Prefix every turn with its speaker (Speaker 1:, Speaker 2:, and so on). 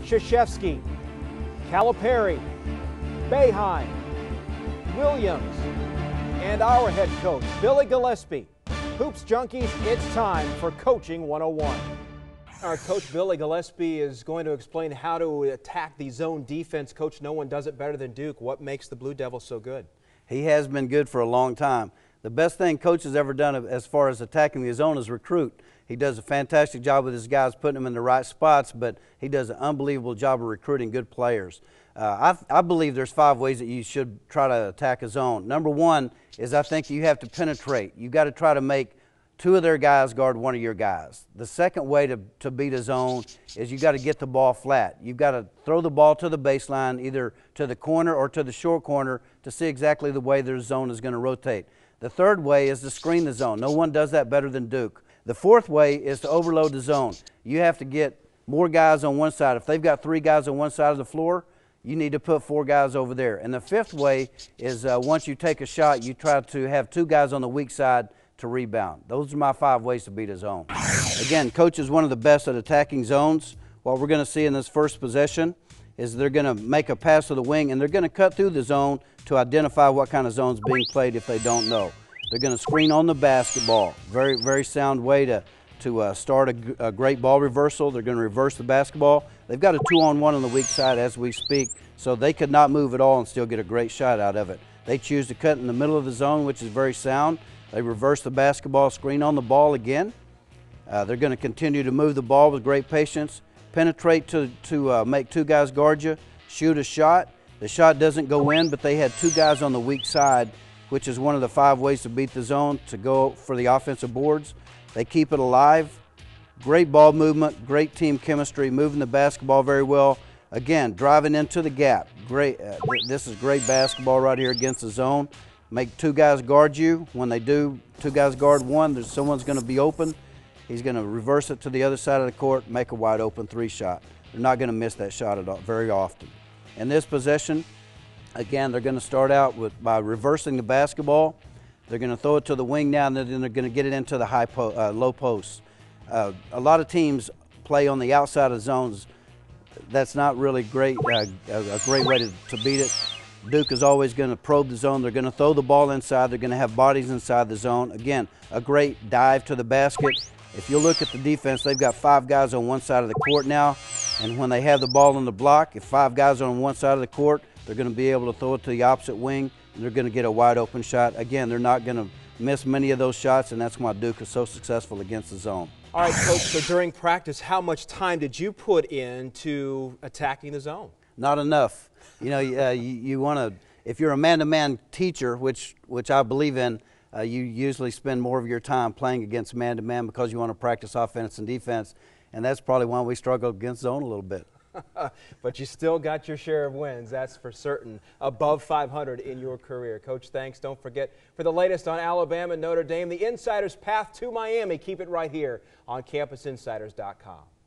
Speaker 1: Krzyzewski, Calipari, Boeheim, Williams, and our head coach, Billy Gillispie. Hoops Junkies, it's time for Coaching 101. Our coach, Billy Gillispie, is going to explain how to attack the zone defense. Coach, no one does it better than Duke. What makes the Blue Devils so good?
Speaker 2: He has been good for a long time. The best thing Coach has ever done as far as attacking the zone is recruit. He does a fantastic job with his guys, putting them in the right spots, but he does an unbelievable job of recruiting good players. I believe there's 5 ways that you should try to attack a zone. Number 1 is I think you have to penetrate. You've got to try to make 2 of their guys guard 1 of your guys. The second way to beat a zone is you've got to get the ball flat. You've got to throw the ball to the baseline, either to the corner or to the short corner, to see exactly the way their zone is going to rotate. The third way is to screen the zone. No one does that better than Duke. The fourth way is to overload the zone. You have to get more guys on one side. If they've got 3 guys on one side of the floor, you need to put 4 guys over there. And the fifth way is once you take a shot, you try to have 2 guys on the weak side to rebound. Those are my 5 ways to beat a zone. Again, Coach is one of the best at attacking zones. What we're going to see in this first possession is they're going to make a pass to the wing, and they're going to cut through the zone to identify what kind of zone is being played if they don't know. They're going to screen on the basketball. Very, very sound way to start a great ball reversal. They're going to reverse the basketball. They've got a 2-on-1 on the weak side as we speak, so they could not move at all and still get a great shot out of it. They choose to cut in the middle of the zone, which is very sound. They reverse the basketball, screen on the ball again. They're going to continue to move the ball with great patience, penetrate to make 2 guys guard you, shoot a shot. The shot doesn't go in, but they had 2 guys on the weak side, which is one of the 5 ways to beat the zone, to go for the offensive boards. They keep it alive. Great ball movement, great team chemistry, moving the basketball very well. Again, driving into the gap. Great. This is great basketball right here against the zone. Make 2 guys guard you. When they do, 2 guys guard 1, someone's going to be open. He's going to reverse it to the other side of the court, make a wide open 3 shot. They're not going to miss that shot at all, very often. In this possession, again, they're going to start out by reversing the basketball. They're going to throw it to the wing now, and then they're going to get it into the low post. A lot of teams play on the outside of zones. That's not really great, a great way to beat it. Duke is always going to probe the zone. They're going to throw the ball inside. They're going to have bodies inside the zone. Again, a great dive to the basket. If you look at the defense, they've got 5 guys on one side of the court now, and when they have the ball on the block, if 5 guys are on one side of the court, they're going to be able to throw it to the opposite wing, and they're going to get a wide open shot. Again, they're not going to miss many of those shots, and that's why Duke is so successful against the zone.
Speaker 1: All right, Coach, so during practice, how much time did you put into attacking the zone?
Speaker 2: Not enough. You know, you want to, if you're a man-to-man teacher, which I believe in, you usually spend more of your time playing against man-to-man because you want to practice offense and defense, and that's probably why we struggle against zone a little bit.
Speaker 1: But you still got your share of wins, that's for certain, above 500 in your career. Coach, thanks. Don't forget, for the latest on Alabama and Notre Dame, the Insider's Path to Miami, keep it right here on CampusInsiders.com.